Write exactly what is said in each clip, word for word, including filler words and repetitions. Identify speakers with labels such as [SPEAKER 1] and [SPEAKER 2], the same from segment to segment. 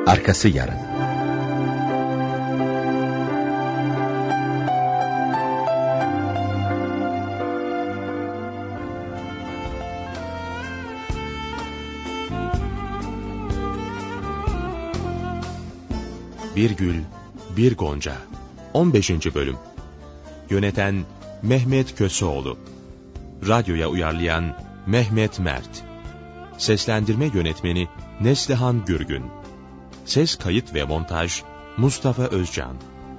[SPEAKER 1] Arkası yarın.
[SPEAKER 2] Bir Gül, Bir Gonca. on beşinci bölüm. Yöneten Mehmet Köseoğlu. Radyoya uyarlayan Mehmet Mert. Seslendirme yönetmeni Neslihan Gürgün. Ses kayıt ve montaj Mustafa Özcan.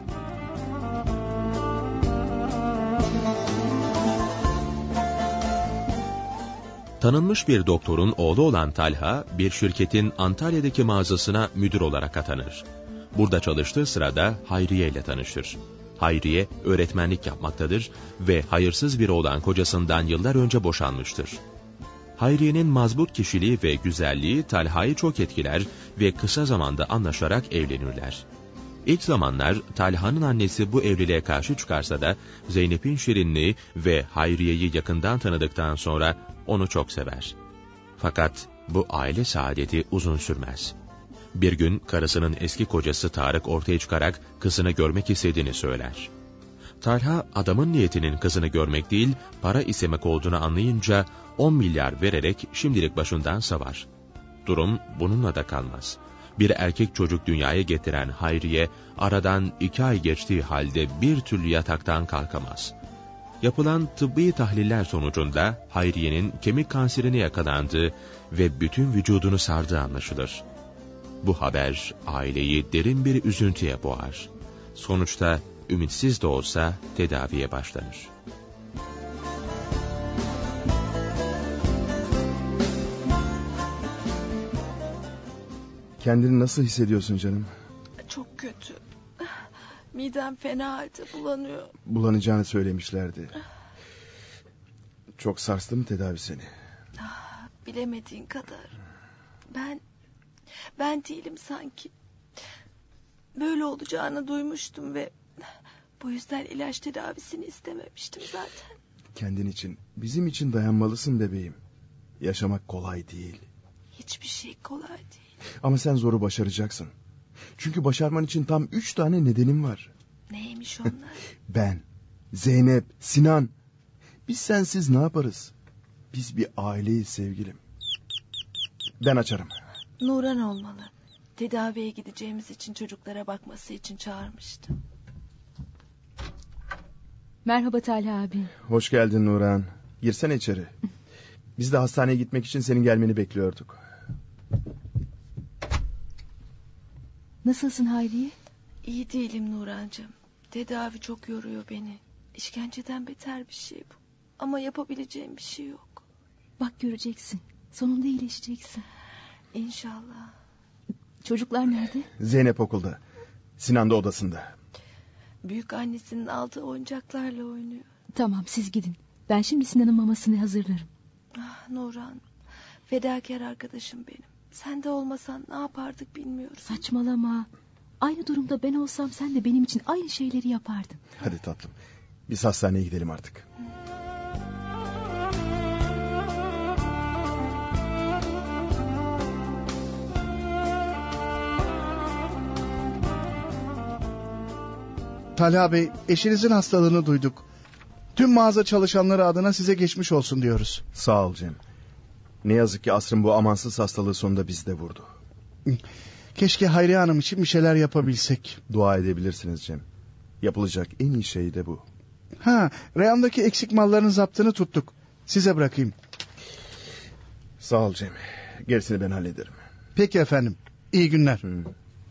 [SPEAKER 2] Tanınmış bir doktorun oğlu olan Talha, bir şirketin Antalya'daki mağazasına müdür olarak atanır. Burada çalıştığı sırada Hayriye ile tanışır. Hayriye, öğretmenlik yapmaktadır ve hayırsız biri olan kocasından yıllar önce boşanmıştır. Hayriye'nin mazbut kişiliği ve güzelliği Talha'yı çok etkiler ve kısa zamanda anlaşarak evlenirler. İlk zamanlar Talha'nın annesi bu evliliğe karşı çıkarsa da Zeynep'in şirinliği ve Hayriye'yi yakından tanıdıktan sonra onu çok sever. Fakat bu aile saadeti uzun sürmez. Bir gün karısının eski kocası Tarık ortaya çıkarak kızını görmek istediğini söyler. Talha adamın niyetinin kızını görmek değil, para istemek olduğunu anlayınca on milyar vererek şimdilik başından savar. Durum bununla da kalmaz. Bir erkek çocuk dünyaya getiren Hayriye, aradan iki ay geçtiği halde bir türlü yataktan kalkamaz. Yapılan tıbbi tahliller sonucunda Hayriye'nin kemik kanserine yakalandığı ve bütün vücudunu sardığı anlaşılır. Bu haber aileyi derin bir üzüntüye boğar. Sonuçta ümitsiz de olsa tedaviye başlanır.
[SPEAKER 3] Kendini nasıl hissediyorsun canım?
[SPEAKER 4] Çok kötü. Midem fena halde bulanıyor.
[SPEAKER 3] Bulanacağını söylemişlerdi. Çok sarstı mı tedavi seni?
[SPEAKER 4] Bilemediğin kadar. Ben... Ben değilim sanki. Böyle olacağını duymuştum ve... Bu yüzden ilaç tedavisini istememiştim zaten.
[SPEAKER 3] Kendin için, bizim için dayanmalısın bebeğim. Yaşamak kolay değil.
[SPEAKER 4] Hiçbir şey kolay değil.
[SPEAKER 3] Ama sen zoru başaracaksın. Çünkü başarman için tam üç tane nedenim var.
[SPEAKER 4] Neymiş onlar?
[SPEAKER 3] Ben, Zeynep, Sinan. Biz sensiz ne yaparız? Biz bir aileyiz sevgilim. Ben açarım.
[SPEAKER 4] Nuran olmalı. Tedaviye gideceğimiz için çocuklara bakması için çağırmıştı.
[SPEAKER 5] Merhaba Talha abi.
[SPEAKER 3] Hoş geldin Nuran. Girsene içeri. Biz de hastaneye gitmek için senin gelmeni bekliyorduk.
[SPEAKER 5] Nasılsın Hayriye?
[SPEAKER 4] İyi değilim Nurancığım. Tedavi çok yoruyor beni. İşkenceden beter bir şey bu. Ama yapabileceğim bir şey yok.
[SPEAKER 5] Bak göreceksin. Sonunda iyileşeceksin.
[SPEAKER 4] İnşallah.
[SPEAKER 5] Çocuklar nerede?
[SPEAKER 3] Zeynep okulda. Sinan da odasında.
[SPEAKER 4] Büyük annesinin aldığı oyuncaklarla oynuyor.
[SPEAKER 5] Tamam siz gidin. Ben şimdi Sinan'ın mamasını hazırlarım.
[SPEAKER 4] Ah Nurhan. Fedakar arkadaşım benim. Sen de olmasan ne yapardık bilmiyorum.
[SPEAKER 5] Saçmalama. Aynı durumda ben olsam sen de benim için aynı şeyleri yapardın.
[SPEAKER 3] Hadi tatlım. Biz hastaneye gidelim artık.
[SPEAKER 6] Talha Bey, eşinizin hastalığını duyduk. Tüm mağaza çalışanları adına size geçmiş olsun diyoruz.
[SPEAKER 3] Sağ ol Cem. Ne yazık ki asrın bu amansız hastalığı sonunda bizi de vurdu.
[SPEAKER 6] Keşke Hayriye Hanım için bir şeyler yapabilsek.
[SPEAKER 3] Dua edebilirsiniz Cem. Yapılacak en iyi şey de bu.
[SPEAKER 6] Ha, reyondaki eksik malların zaptını tuttuk. Size bırakayım.
[SPEAKER 3] Sağ ol Cem. Gerisini ben hallederim.
[SPEAKER 6] Peki efendim. İyi günler.
[SPEAKER 3] Hmm.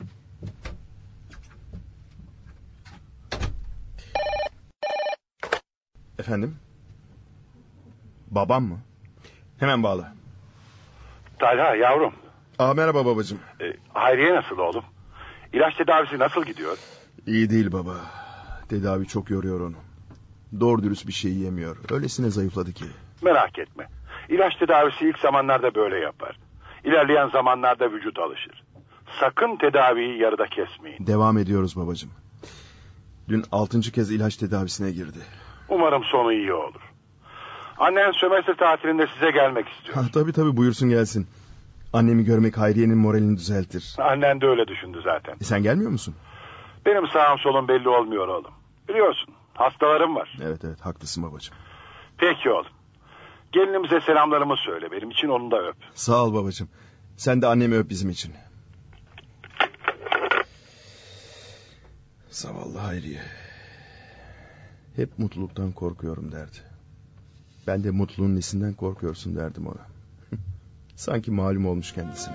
[SPEAKER 3] Efendim? Babam mı? Hemen bağla.
[SPEAKER 7] Talha yavrum.
[SPEAKER 3] Aa, merhaba babacığım.
[SPEAKER 7] E, Hayriye nasıl oğlum? İlaç tedavisi nasıl gidiyor?
[SPEAKER 3] İyi değil baba. Tedavi çok yoruyor onu. Doğru dürüst bir şey yemiyor. Öylesine zayıfladı ki.
[SPEAKER 7] Merak etme. İlaç tedavisi ilk zamanlarda böyle yapar. İlerleyen zamanlarda vücut alışır. Sakın tedaviyi yarıda kesmeyin.
[SPEAKER 3] Devam ediyoruz babacığım. Dün altıncı kez ilaç tedavisine girdi.
[SPEAKER 7] Umarım sonu iyi olur. Annen sömestr tatilinde size gelmek istiyor.
[SPEAKER 3] Ha, tabii tabii buyursun gelsin. Annemi görmek Hayriye'nin moralini düzeltir.
[SPEAKER 7] Annen de öyle düşündü zaten.
[SPEAKER 3] E sen gelmiyor musun?
[SPEAKER 7] Benim sağım solum belli olmuyor oğlum. Biliyorsun, hastalarım var.
[SPEAKER 3] Evet evet, haklısın babacığım.
[SPEAKER 7] Peki oğlum. Gelinimize selamlarımı söyle. Benim için onu da öp.
[SPEAKER 3] Sağ ol babacığım. Sen de annemi öp bizim için. Zavallı Hayriye. Hep mutluluktan korkuyorum derdi. Ben de mutluluğun nesinden korkuyorsun derdim ona. Sanki malum olmuş kendisine.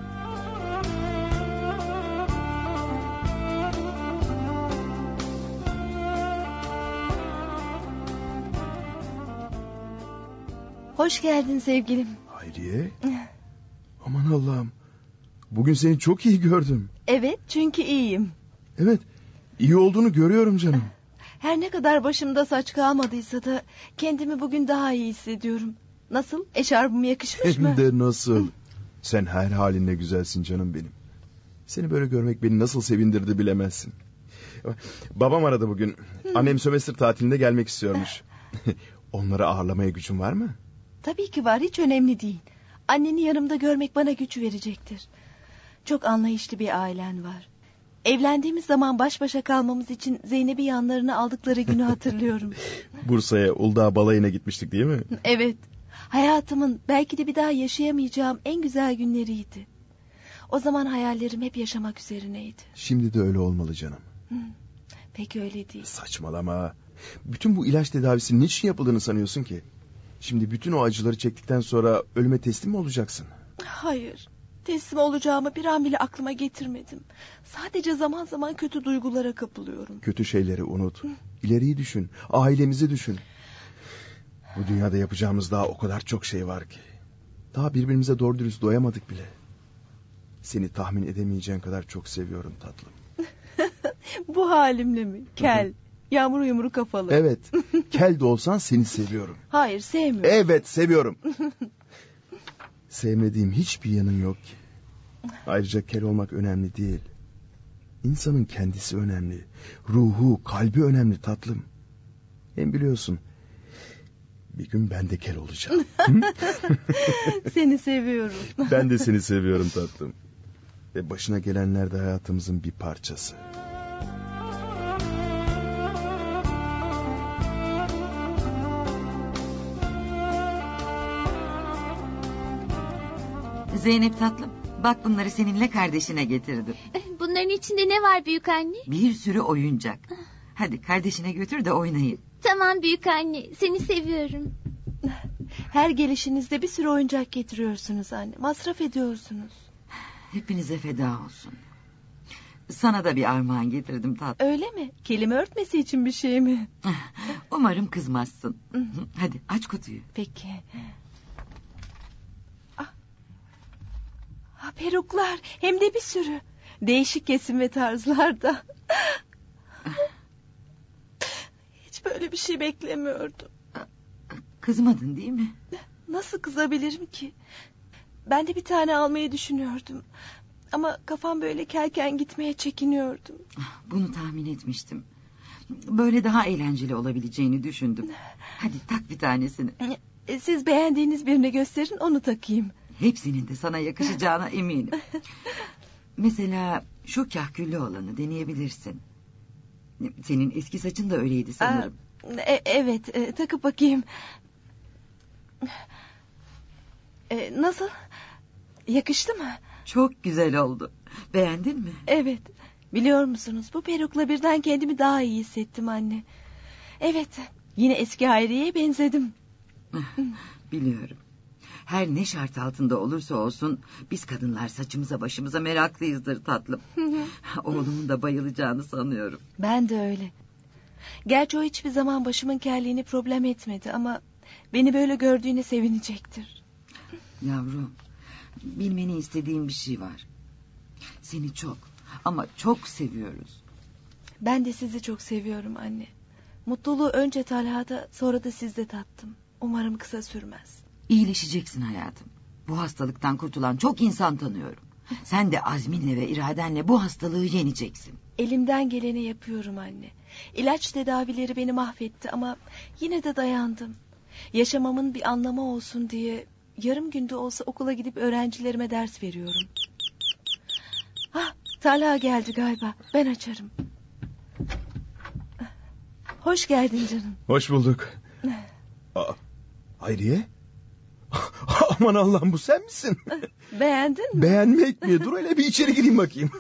[SPEAKER 4] Hoş geldin sevgilim.
[SPEAKER 3] Hayriye? Aman Allah'ım. Bugün seni çok iyi gördüm.
[SPEAKER 4] Evet, çünkü iyiyim.
[SPEAKER 3] Evet, iyi olduğunu görüyorum canım.
[SPEAKER 4] Her ne kadar başımda saç kalmadıysa da kendimi bugün daha iyi hissediyorum. Nasıl? Eşarbım yakışmış mı?
[SPEAKER 3] Hem de nasıl? Sen her halinle güzelsin canım benim. Seni böyle görmek beni nasıl sevindirdi bilemezsin. Babam aradı bugün. Annem sömestr tatilinde gelmek istiyormuş. Onları ağırlamaya gücün var mı?
[SPEAKER 4] Tabii ki var, hiç önemli değil. Anneni yanımda görmek bana güç verecektir. Çok anlayışlı bir ailen var. Evlendiğimiz zaman baş başa kalmamız için Zeynep'i yanlarına aldıkları günü hatırlıyorum.
[SPEAKER 3] Bursa'ya, Uludağ balayına gitmiştik değil mi?
[SPEAKER 4] Evet. Hayatımın belki de bir daha yaşayamayacağım en güzel günleriydi. O zaman hayallerim hep yaşamak üzerineydi.
[SPEAKER 3] Şimdi de öyle olmalı canım.
[SPEAKER 4] Hı, pek öyle değil.
[SPEAKER 3] Saçmalama. Bütün bu ilaç tedavisinin niçin yapıldığını sanıyorsun ki? Şimdi bütün o acıları çektikten sonra ölüme teslim mi olacaksın?
[SPEAKER 4] Hayır. Teslim olacağımı bir an bile aklıma getirmedim. Sadece zaman zaman kötü duygulara kapılıyorum.
[SPEAKER 3] Kötü şeyleri unut. Hı. İleriyi düşün. Ailemizi düşün. Bu dünyada yapacağımız daha o kadar çok şey var ki. Daha birbirimize doğru dürüst doyamadık bile. Seni tahmin edemeyeceğin kadar çok seviyorum tatlım.
[SPEAKER 4] Bu halimle mi? Kel, yağmur yumru kafalı.
[SPEAKER 3] Evet, kel de olsan seni seviyorum.
[SPEAKER 4] Hayır, sevmiyorum.
[SPEAKER 3] Evet, seviyorum. Sevmediğim hiçbir yanın yok ki. Ayrıca kel olmak önemli değil. İnsanın kendisi önemli. Ruhu, kalbi önemli tatlım. Hem biliyorsun, bir gün ben de kel olacağım.
[SPEAKER 4] Seni seviyorum.
[SPEAKER 3] Ben de seni seviyorum tatlım. Ve başına gelenler de hayatımızın bir parçası.
[SPEAKER 1] Zeynep tatlım, bak bunları seninle kardeşine getirdim.
[SPEAKER 8] Bunların içinde ne var büyük anne?
[SPEAKER 1] Bir sürü oyuncak. Hadi kardeşine götür de oynayın.
[SPEAKER 8] Tamam büyük anne, seni seviyorum.
[SPEAKER 4] Her gelişinizde bir sürü oyuncak getiriyorsunuz anne. Masraf ediyorsunuz.
[SPEAKER 1] Hepinize feda olsun. Sana da bir armağan getirdim tatlım.
[SPEAKER 4] Öyle mi? Kelime örtmesi için bir şey mi?
[SPEAKER 1] Umarım kızmazsın. Hadi aç kutuyu.
[SPEAKER 4] Peki. Ah. Ah, peruklar, hem de bir sürü. Değişik kesim ve tarzlarda. Hiç böyle bir şey beklemiyordum.
[SPEAKER 1] Kızmadın değil mi?
[SPEAKER 4] Nasıl kızabilirim ki? Ben de bir tane almayı düşünüyordum. Ama kafam böyle kelken gitmeye çekiniyordum.
[SPEAKER 1] Bunu tahmin etmiştim. Böyle daha eğlenceli olabileceğini düşündüm. Hadi tak bir tanesini.
[SPEAKER 4] Siz beğendiğiniz birini gösterin, onu takayım.
[SPEAKER 1] Hepsinin de sana yakışacağına eminim. Mesela şu kahküllü olanı deneyebilirsin. Senin eski saçın da öyleydi sanırım.
[SPEAKER 4] Aa, e, evet, e, takıp bakayım. E, nasıl? Yakıştı mı?
[SPEAKER 1] Çok güzel oldu. Beğendin mi?
[SPEAKER 4] Evet. Biliyor musunuz, bu perukla birden kendimi daha iyi hissettim anne. Evet, yine eski Hayriye'ye benzedim.
[SPEAKER 1] Biliyorum. Her ne şart altında olursa olsun biz kadınlar saçımıza başımıza meraklıyızdır tatlım. Oğlumun da bayılacağını sanıyorum.
[SPEAKER 4] Ben de öyle. Gerçi o hiçbir zaman başımın kelliğini problem etmedi ama beni böyle gördüğüne sevinecektir.
[SPEAKER 1] Yavrum, bilmeni istediğim bir şey var. Seni çok ama çok seviyoruz.
[SPEAKER 4] Ben de sizi çok seviyorum anne. Mutluluğu önce Talha'da, sonra da sizde tattım. Umarım kısa sürmez.
[SPEAKER 1] İyileşeceksin hayatım. Bu hastalıktan kurtulan çok insan tanıyorum. Sen de azminle ve iradenle bu hastalığı yeneceksin.
[SPEAKER 4] Elimden geleni yapıyorum anne. İlaç tedavileri beni mahvetti ama yine de dayandım. Yaşamamın bir anlamı olsun diye yarım günde olsa okula gidip öğrencilerime ders veriyorum. Ah, Talha geldi galiba. Ben açarım. Hoş geldin canım.
[SPEAKER 3] Hoş bulduk. Aa, Hayriye? Aman Allah'ım, bu sen misin?
[SPEAKER 4] Beğendin mi?
[SPEAKER 3] Beğenmek mi? Dur hele bir içeri gireyim bakayım.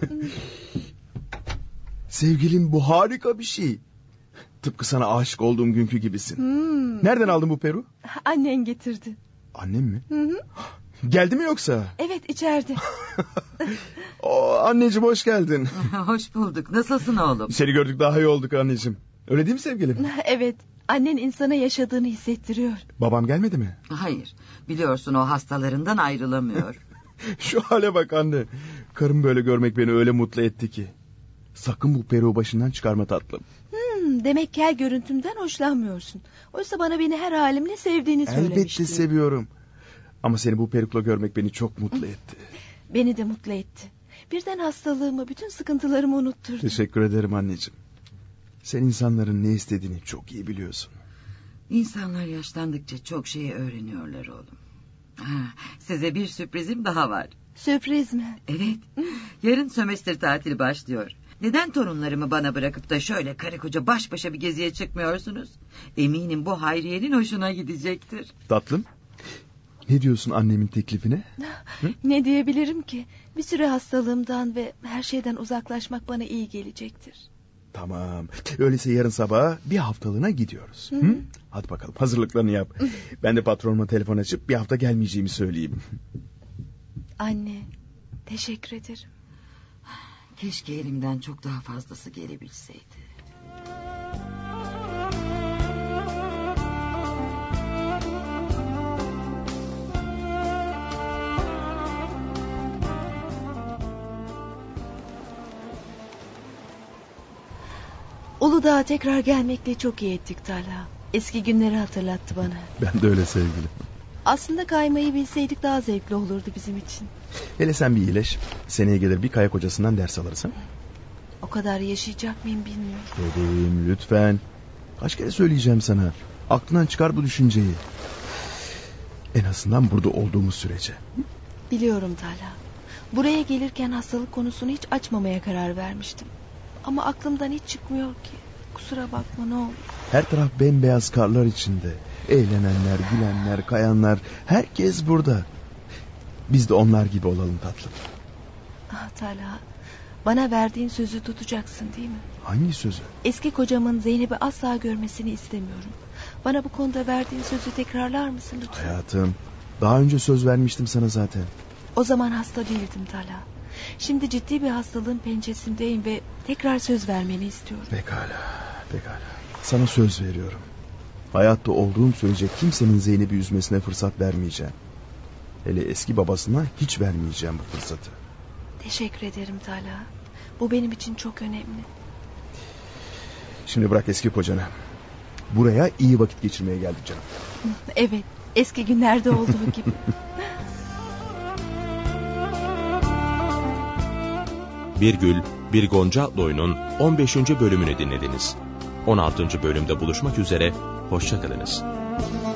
[SPEAKER 3] Sevgilim, bu harika bir şey. Tıpkı sana aşık olduğum günkü gibisin.
[SPEAKER 4] Hmm.
[SPEAKER 3] Nereden aldın bu peru?
[SPEAKER 4] Annen getirdi.
[SPEAKER 3] Annem mi?
[SPEAKER 4] Hı hı.
[SPEAKER 3] Geldi mi yoksa?
[SPEAKER 4] Evet, içeride.
[SPEAKER 3] Oo, anneciğim hoş geldin.
[SPEAKER 1] Hoş bulduk. Nasılsın oğlum?
[SPEAKER 3] Seni gördük daha iyi olduk anneciğim. Öyle değil mi sevgilim?
[SPEAKER 4] Evet. Annen insana yaşadığını hissettiriyor.
[SPEAKER 3] Babam gelmedi mi?
[SPEAKER 1] Hayır. Biliyorsun o hastalarından ayrılamıyor.
[SPEAKER 3] Şu hale bak anne. Karım böyle görmek beni öyle mutlu etti ki. Sakın bu peruğu başından çıkarma tatlım.
[SPEAKER 4] Hmm, demek kel görüntümden hoşlanmıyorsun. Oysa bana beni her halimle sevdiğini söylemiştin.
[SPEAKER 3] Elbette seviyorum. Ama seni bu perukla görmek beni çok mutlu etti.
[SPEAKER 4] Beni de mutlu etti. Birden hastalığımı, bütün sıkıntılarımı unutturdu.
[SPEAKER 3] Teşekkür ederim anneciğim. Sen insanların ne istediğini çok iyi biliyorsun.
[SPEAKER 1] İnsanlar yaşlandıkça çok şey öğreniyorlar oğlum. Ha, size bir sürprizim daha var.
[SPEAKER 4] Sürpriz mi?
[SPEAKER 1] Evet. Yarın sömestr tatili başlıyor. Neden torunlarımı bana bırakıp da şöyle karı koca baş başa bir geziye çıkmıyorsunuz? Eminim bu Hayriye'nin hoşuna gidecektir.
[SPEAKER 3] Tatlım, ne diyorsun annemin teklifine?
[SPEAKER 4] Hı? Ne diyebilirim ki? Bir süre hastalığımdan ve her şeyden uzaklaşmak bana iyi gelecektir.
[SPEAKER 3] Tamam. Öyleyse yarın sabah bir haftalığına gidiyoruz. Hı hı. Hadi bakalım, hazırlıklarını yap. Ben de patronuma telefon açıp bir hafta gelmeyeceğimi söyleyeyim.
[SPEAKER 4] Anne, teşekkür ederim.
[SPEAKER 1] Keşke elimden çok daha fazlası gelebilseydi.
[SPEAKER 4] Uludağ'a tekrar gelmekle çok iyi ettik Talha. Eski günleri hatırlattı bana.
[SPEAKER 3] Ben de öyle sevgilim.
[SPEAKER 4] Aslında kaymayı bilseydik daha zevkli olurdu bizim için.
[SPEAKER 3] Hele sen bir iyileş. Seneye gelir bir kayak hocasından ders alırız. Ha?
[SPEAKER 4] O kadar yaşayacak mıyım bilmiyorum.
[SPEAKER 3] Bebeğim lütfen. Kaç kere söyleyeceğim sana. Aklından çıkar bu düşünceyi. En azından burada olduğumuz sürece.
[SPEAKER 4] Biliyorum Talha. Buraya gelirken hastalık konusunu hiç açmamaya karar vermiştim. Ama aklımdan hiç çıkmıyor ki. Kusura bakma ne olur.
[SPEAKER 3] Her taraf bembeyaz karlar içinde. Eğlenenler, gülenler, kayanlar. Herkes burada. Biz de onlar gibi olalım tatlım.
[SPEAKER 4] Ah Talha, bana verdiğin sözü tutacaksın değil mi?
[SPEAKER 3] Hangi sözü?
[SPEAKER 4] Eski kocamın Zeynep'i asla görmesini istemiyorum. Bana bu konuda verdiğin sözü tekrarlar mısın lütfen?
[SPEAKER 3] Hayatım, daha önce söz vermiştim sana zaten.
[SPEAKER 4] O zaman hasta değildim Talha. Şimdi ciddi bir hastalığın pençesindeyim ve tekrar söz vermeni istiyorum.
[SPEAKER 3] Pekala, pekala. Sana söz veriyorum. Hayatta olduğum sürece kimsenin Zeynep'i üzmesine fırsat vermeyeceğim. Hele eski babasına hiç vermeyeceğim bu fırsatı.
[SPEAKER 4] Teşekkür ederim Talha. Bu benim için çok önemli.
[SPEAKER 3] Şimdi bırak eski kocanı. Buraya iyi vakit geçirmeye geldik canım.
[SPEAKER 4] Evet, eski günlerde olduğu gibi.
[SPEAKER 2] Bir Gül, Bir Gonca adlı oyunun on beşinci bölümünü dinlediniz. on altıncı bölümde buluşmak üzere, hoşça kalınız.